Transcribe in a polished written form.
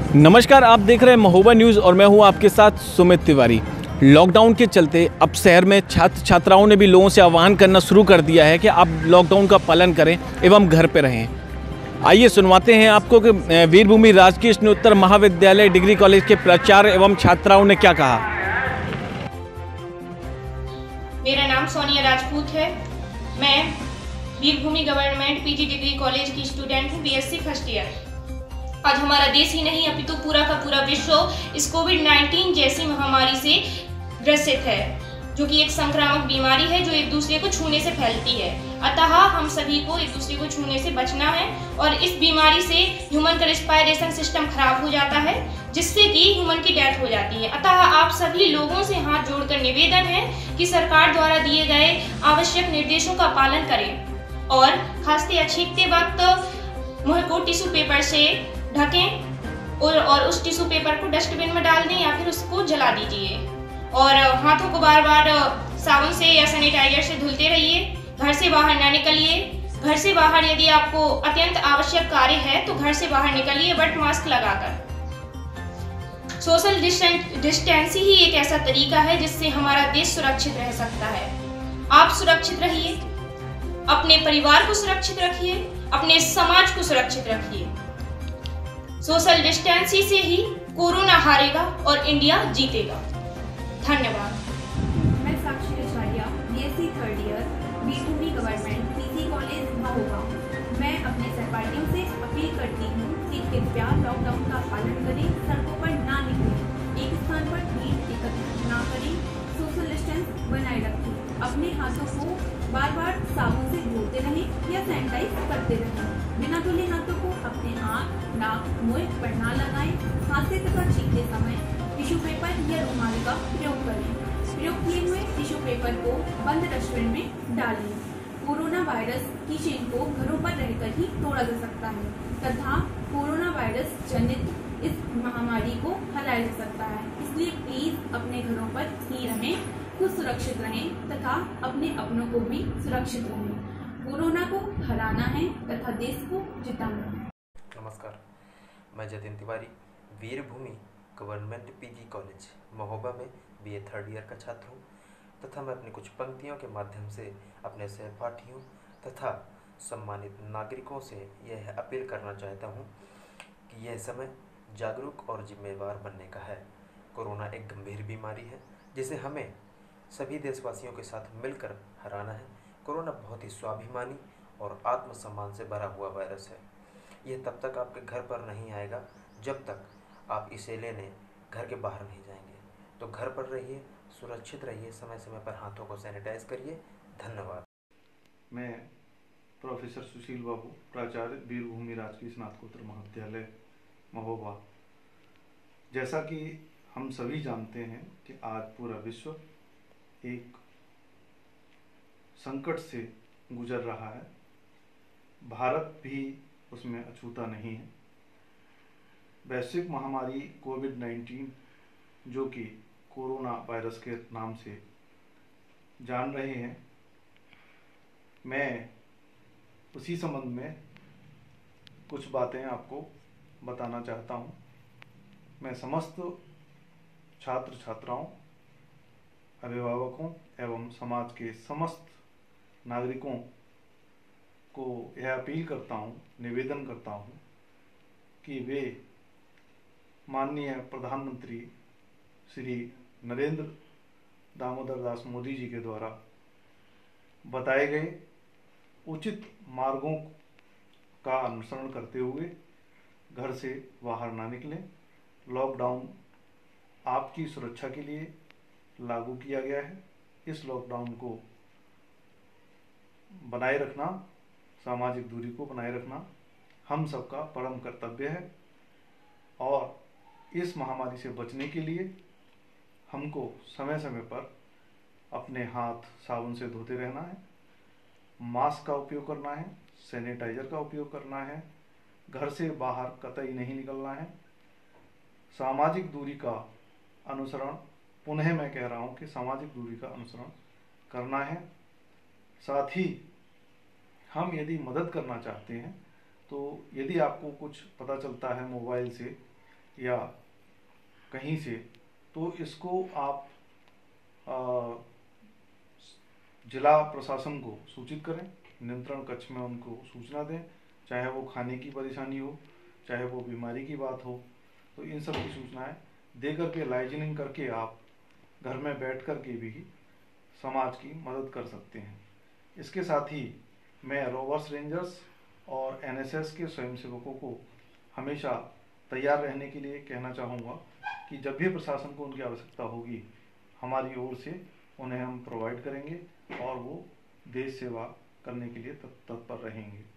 नमस्कार, आप देख रहे हैं महोबा न्यूज़ और मैं हूं आपके साथ सुमित तिवारी। लॉकडाउन के चलते अब शहर में छात्र छात्राओं ने भी लोगों से आह्वान करना शुरू कर दिया है कि आप लॉकडाउन का पालन करें एवं घर पर रहें। आइए सुनवाते हैं आपको कि वीरभूमि राजकीय स्नातकोत्तर महाविद्यालय डिग्री कॉलेज के प्राचार्य एवं छात्राओं ने क्या कहा। मेरा नाम सोनिया राजपूत है। मैं Veerbhumi government PG degree college की स्टूडेंट हूँ, बीएससी फर्स्ट ईयर। आज हमारा देश ही नहीं अपितु पूरा का पूरा विश्व इस कोविड-19 जैसी महामारी से ग्रसित है, जो कि एक संक्रामक बीमारी है जो एक दूसरे को छूने से फैलती है। अतः हम सभी को एक दूसरे को छूने से बचना है और इस बीमारी से ह्यूमन का रेस्पिरेशन सिस्टम खराब हो जाता है, जिससे कि ह्यूमन की डेथ हो जाती है। अतः आप सभी लोगों से हाथ जोड़कर निवेदन है कि सरकार द्वारा दिए गए आवश्यक निर्देशों का पालन करें और खांसते या छींकते वक्त मुंह को टिश्यू पेपर से ढकें और उस टिश्यू पेपर को डस्टबिन में डाल दें या फिर उसको जला दीजिए और हाथों को बार बार साबुन से या सैनिटाइजर से धुलते रहिए। घर से बाहर ना निकलिए। घर से बाहर यदि आपको अत्यंत आवश्यक कार्य है तो घर से बाहर निकलिए, बट मास्क लगाकर। सोशल डिस्टेंसिंग ही एक ऐसा तरीका है जिससे हमारा देश सुरक्षित रह सकता है। आप सुरक्षित रहिए, अपने परिवार को सुरक्षित रखिए, अपने समाज को सुरक्षित रखिए। सोशल डिस्टेंसिंग से ही कोरोना हारेगा और इंडिया जीतेगा। धन्यवाद। मैं Sakshi Rasaria, BSc third year, Veerbhumi government PG college Mahoba. मैं अपने सहपाठियों से अपील करती हूँ कि कृपया लॉकडाउन का पालन करें, सड़कों पर ना निकलें, एक स्थान पर भीड़ एकत्रित ना करें, सोशल डिस्टेंस बनाए रखें, अपने हाथों को बार बार साबुन से धोते रहें या सैनिटाइज करते रहें। बिना धुले हाथों को अपने आँख, नाक, मुंह पर ना लगाएं। खांसते तथा छींकते समय टिश्यू पेपर या रुमाल का प्रयोग करें। प्रयोग किए हुए टिश्यू पेपर को बंद डस्टबिन में डालें। कोरोना वायरस की चेन को घरों पर रहकर ही तोड़ा जा सकता है तथा कोरोना वायरस जनित इस महामारी को हराया जा सकता है। इसलिए प्लीज अपने घरों पर ही रहें, खुद सुरक्षित रहें तथा अपने अपनों को भी सुरक्षित रहें। कोरोना को हराना है तथा देश को जिताना है। नमस्कार, मैं Jatin Tiwari Veerbhumi government PG college Mahoba में बीए थर्ड ईयर का छात्र हूँ तथा मैं अपनी कुछ पंक्तियों के माध्यम से अपने सहपाठियों तथा सम्मानित नागरिकों से यह अपील करना चाहता हूँ कि यह समय जागरूक और जिम्मेवार बनने का है। कोरोना एक गंभीर बीमारी है जिसे हमें सभी देशवासियों के साथ मिलकर हराना है। कोरोना बहुत ही स्वाभिमानी और आत्मसम्मान से भरा हुआ वायरस है। यह तब तक आपके घर पर नहीं आएगा जब तक आप इसे लेने घर के बाहर नहीं जाएंगे। तो घर पर रहिए, सुरक्षित रहिए, समय समय पर हाथों को सैनिटाइज करिए। धन्यवाद। मैं प्रोफेसर सुशील बाबू, प्राचार्य वीरभूमि राजकीय स्नातकोत्तर महाविद्यालय महोबा। जैसा कि हम सभी जानते हैं कि आज पूरा विश्व एक संकट से गुजर रहा है। भारत भी उसमें अछूता नहीं है। वैश्विक महामारी कोविड-19 जो कि कोरोना वायरस के नाम से जान रहे हैं, मैं उसी संबंध में कुछ बातें आपको बताना चाहता हूं। मैं समस्त छात्र छात्राओं, अभिभावकों एवं समाज के समस्त नागरिकों को यह अपील करता हूं, निवेदन करता हूं कि वे माननीय प्रधानमंत्री श्री नरेंद्र दामोदर दास मोदी जी के द्वारा बताए गए उचित मार्गों का अनुसरण करते हुए घर से बाहर ना निकलें। लॉकडाउन आपकी सुरक्षा के लिए लागू किया गया है। इस लॉकडाउन को बनाए रखना, सामाजिक दूरी को बनाए रखना हम सबका परम कर्तव्य है और इस महामारी से बचने के लिए हमको समय समय पर अपने हाथ साबुन से धोते रहना है, मास्क का उपयोग करना है, सैनिटाइजर का उपयोग करना है, घर से बाहर कतई नहीं निकलना है, सामाजिक दूरी का अनुसरण, पुनः मैं कह रहा हूँ कि सामाजिक दूरी का अनुसरण करना है। साथ ही हम यदि मदद करना चाहते हैं तो यदि आपको कुछ पता चलता है मोबाइल से या कहीं से, तो इसको आप जिला प्रशासन को सूचित करें, नियंत्रण कक्ष में उनको सूचना दें, चाहे वो खाने की परेशानी हो, चाहे वो बीमारी की बात हो, तो इन सब की सूचनाएं दे करके लाइजनिंग करके आप घर में बैठ कर के भी समाज की मदद कर सकते हैं। इसके साथ ही मैं रोवर्स रेंजर्स और एनएसएस के स्वयंसेवकों को हमेशा तैयार रहने के लिए कहना चाहूँगा कि जब भी प्रशासन को उनकी आवश्यकता होगी, हमारी ओर से उन्हें हम प्रोवाइड करेंगे और वो देश सेवा करने के लिए तत्पर रहेंगे।